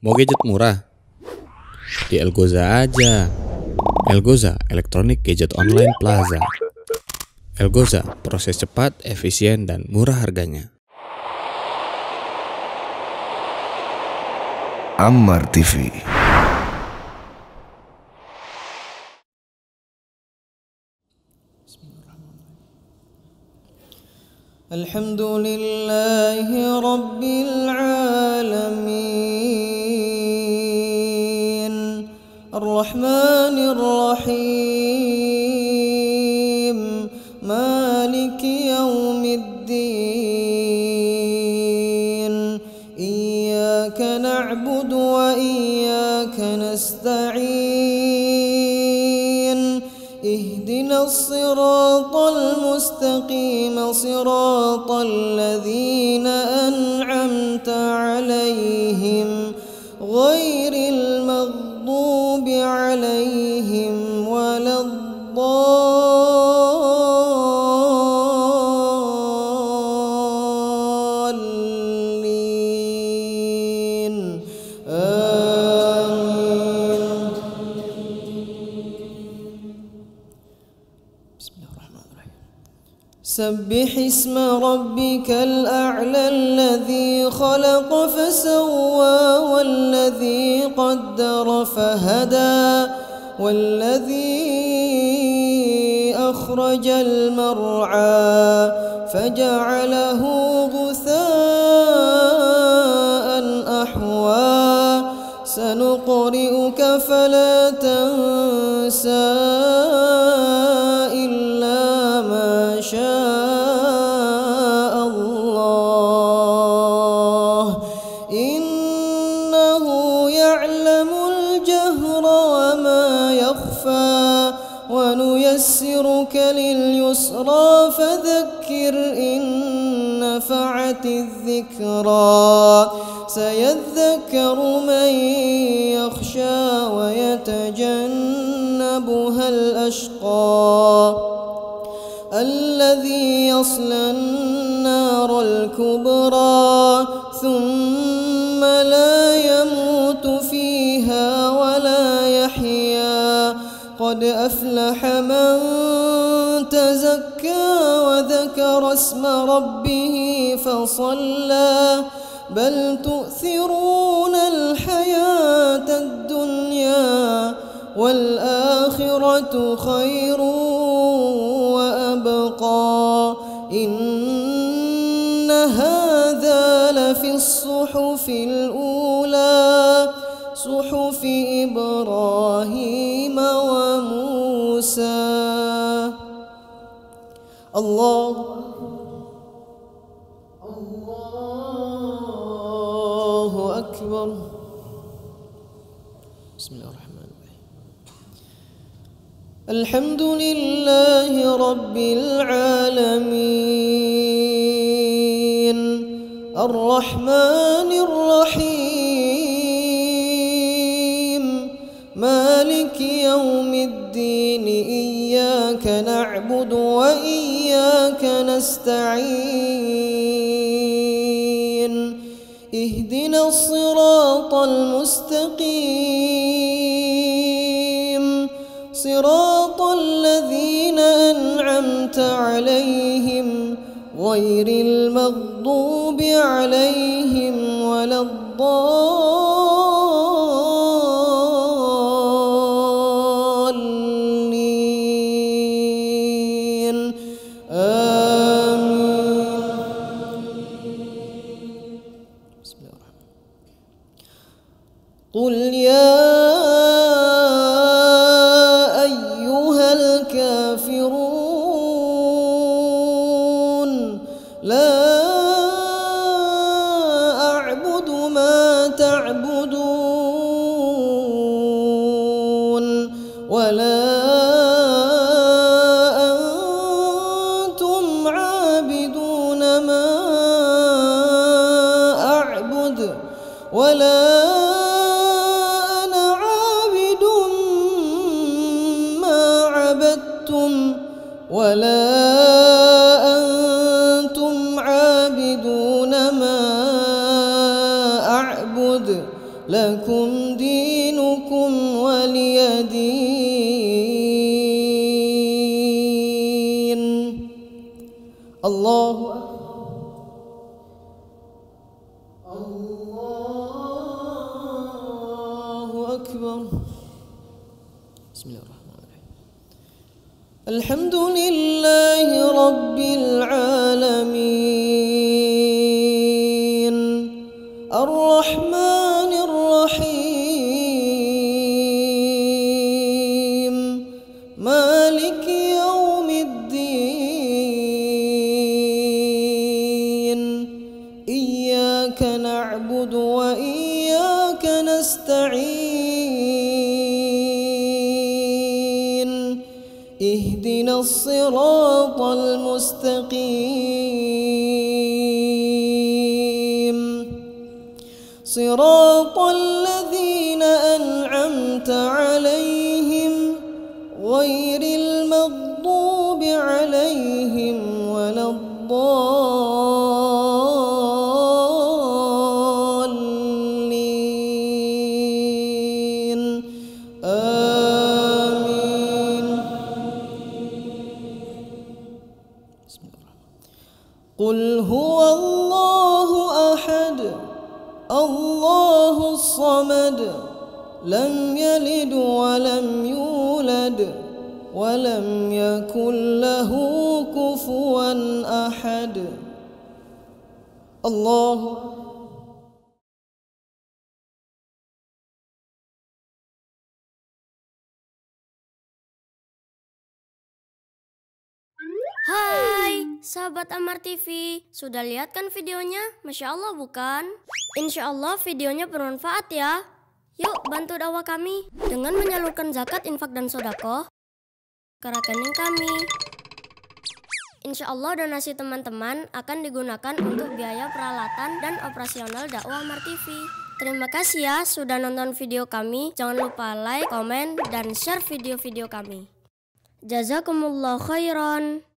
Mau gadget murah? Di Elgoza aja. Elgoza, Electronic Gadget Online Plaza. Elgoza, proses cepat, efisien, dan murah harganya. Ammar TV. Alhamdulillahi Rabbil Alamin Ar-Rahmanir Rahim Maliki Yawmiddin Iyyaka na'budu wa iyyaka nasta'in اهدنا الصراط المستقيم صراط الذين أنعمت عليهم غير المغضوب عليهم ولا الضالين سبح اسم ربك الأعلى الذي خلق فسوى والذي قدر فهدى والذي أخرج المرعى فجعله غثاء أحوى سنقرئك فلا تنسى إلا ما شاء الله إنه يعلم الجهر وما يخفى ونيسرك لليسرى فذكر إن نفعت الذكرى سيذكر من يخشى ويتجنبها الأشقى الذي يصلى النار الكبرى ثم لا يموت فيها ولا يحيا قد أفلح من تزكى وذكر اسم ربه فصلى بل تؤثرون الحياة الدنيا والآخرة خير وأبقى إن هذا لفي الصحف الأولى صحف إبراهيم وموسى الله أكبر بسم الله الرحمن الرحيم الحمد لله رب العالمين الرحمن الرحيم مالك يوم الدين إياك نعبد وإياك نستعين اهدنا الصراط المستقيم صراط الذين أنعمت عليهم غير المغضوب عليهم ولا الضالين قل يا أيها الكافرون لا أعبد ما تعبدون ولا أنتم عابدون ما أعبد ولا ولا أنتم عابدون ما أعبد لكم دينكم ولي دين. الله أكبر. بسم الله الرحمن الرحيم. الحمد لله رب العالمين الرحمن الرحيم مالك يوم الدين إياك نعبد وإياك نستعين اهدنا الصراط المستقيم صراط الذين أنعمت عليهم غير المغضوب عليهم ولا الضالين آمين. قل هو الله أحد الله الصمد لم يلد ولم يولد ولم يكن له كفوا أحد. الله Hai, sahabat Amar TV, sudah lihat kan videonya? Masya Allah bukan? Insya Allah videonya bermanfaat ya. Yuk bantu dakwah kami dengan menyalurkan zakat, infak, dan sodako ke rekening kami. Insya Allah donasi teman-teman akan digunakan untuk biaya peralatan dan operasional dakwah Amar TV. Terima kasih ya sudah nonton video kami. Jangan lupa like, komen, dan share video-video kami. Jazakumullah khairan.